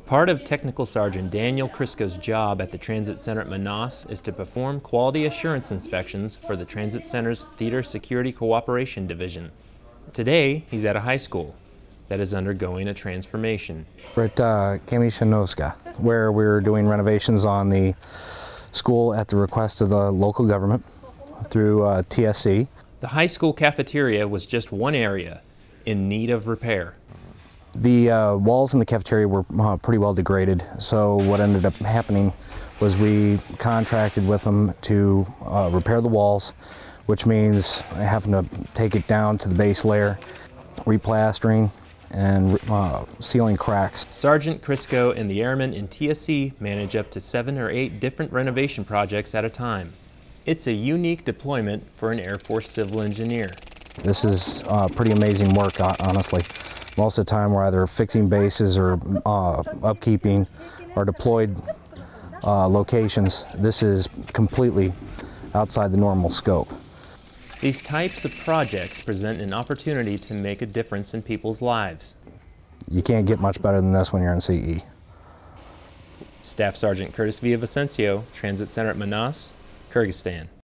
Part of Technical Sergeant Daniel Krisko's job at the Transit Center at Manas is to perform quality assurance inspections for the Transit Center's Theater Security Cooperation Division. Today, he's at a high school that is undergoing a transformation. We're at Kamyshanovskaya, where we're doing renovations on the school at the request of the local government through TSC. The high school cafeteria was just one area in need of repair. The walls in the cafeteria were pretty well degraded, so what ended up happening was we contracted with them to repair the walls, which means having to take it down to the base layer, replastering, and sealing cracks. Sergeant Krisko and the Airmen in TSC manage up to 7 or 8 different renovation projects at a time. It's a unique deployment for an Air Force civil engineer. This is pretty amazing work, honestly. Most of the time we're either fixing bases or upkeeping or deployed locations. This is completely outside the normal scope. These types of projects present an opportunity to make a difference in people's lives. You can't get much better than this when you're in CE. Staff Sergeant Kurtis Villavicencio, Transit Center at Manas, Kyrgyzstan.